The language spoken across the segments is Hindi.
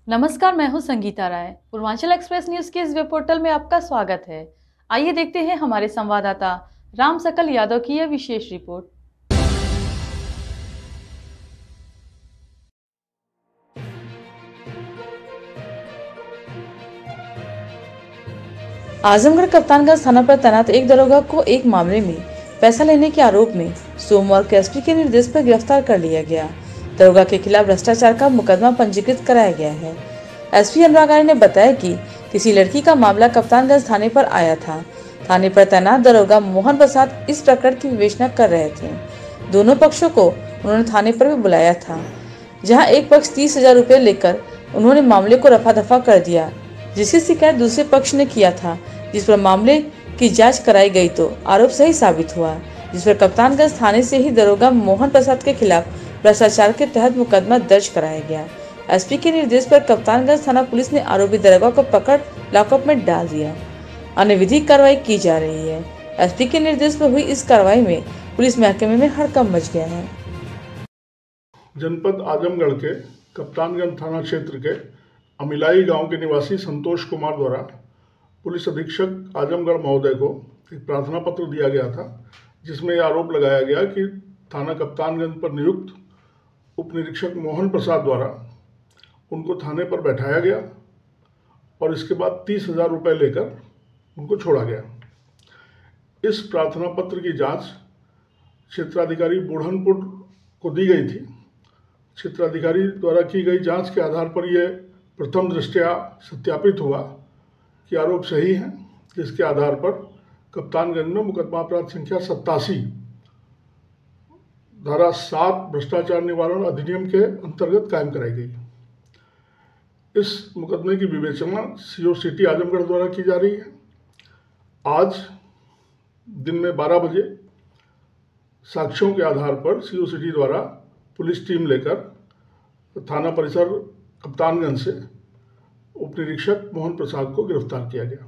नमस्कार, मैं हूं संगीता राय। पूर्वांचल एक्सप्रेस न्यूज के इस वेब पोर्टल में आपका स्वागत है। आइए देखते हैं हमारे संवाददाता राम सकल यादव की यह विशेष रिपोर्ट। आजमगढ़ कप्तानगंज थाना पर तैनात एक दरोगा को एक मामले में पैसा लेने के आरोप में सोमवार को एसपी के निर्देश पर गिरफ्तार कर लिया गया। दरोगा के खिलाफ भ्रष्टाचार का मुकदमा पंजीकृत कराया गया है। एसपी अनुराग आर्य ने बताया कि किसी लड़की का मामला कप्तानगंज थाने पर आया था। थाने पर तैनात दरोगा मोहन प्रसाद इस प्रकरण की विवेचना कर रहे थे। दोनों पक्षों को उन्होंने थाने पर भी बुलाया था, जहां एक पक्ष 30,000 रुपए लेकर उन्होंने मामले को रफा दफा कर दिया, जिसकी शिकायत दूसरे पक्ष ने किया था, जिस पर मामले की जांच कराई गई तो आरोप सही साबित हुआ, जिस पर कप्तानगंज थाने से ही दरोगा मोहन प्रसाद के खिलाफ भ्रष्टाचार के तहत मुकदमा दर्ज कराया गया। एसपी के निर्देश पर कप्तानगंज थाना पुलिस ने आरोपी दरोगा को पकड़ लॉकअप में डाल दिया। अन्य विधिक कार्रवाई की जा रही है। एसपी के निर्देश पर हुई इस कार्रवाई में पुलिस महकमे में हड़कंप मच गया है। जनपद आजमगढ़ के कप्तानगंज थाना क्षेत्र के अमिलाई गांव के निवासी संतोष कुमार द्वारा पुलिस अधीक्षक आजमगढ़ महोदय को एक प्रार्थना पत्र दिया गया था, जिसमें यह आरोप लगाया गया कि थाना कप्तानगंज पर नियुक्त उप निरीक्षक मोहन प्रसाद द्वारा उनको थाने पर बैठाया गया और इसके बाद 30,000 रुपये लेकर उनको छोड़ा गया। इस प्रार्थना पत्र की जांच क्षेत्राधिकारी बुढ़नपुर को दी गई थी। क्षेत्राधिकारी द्वारा की गई जांच के आधार पर यह प्रथम दृष्टया सत्यापित हुआ कि आरोप सही है, जिसके आधार पर कप्तानगंज में मुकदमा अपराध संख्या 87 धारा 7 भ्रष्टाचार निवारण अधिनियम के अंतर्गत कायम कराई गई। इस मुकदमे की विवेचना सीओ सिटी आजमगढ़ द्वारा की जा रही है। आज दिन में 12 बजे साक्ष्यों के आधार पर सीओ सिटी द्वारा पुलिस टीम लेकर थाना परिसर कप्तानगंज से उप निरीक्षक मोहन प्रसाद को गिरफ्तार किया गया।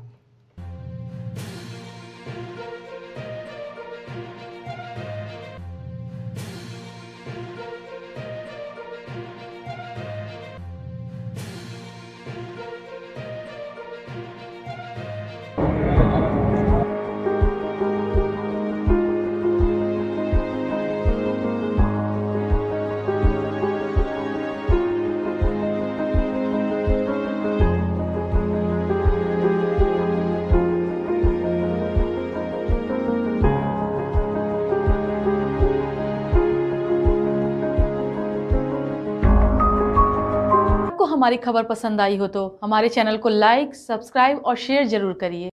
आपको हमारी खबर पसंद आई हो तो हमारे चैनल को लाइक, सब्सक्राइब और शेयर जरूर करिए।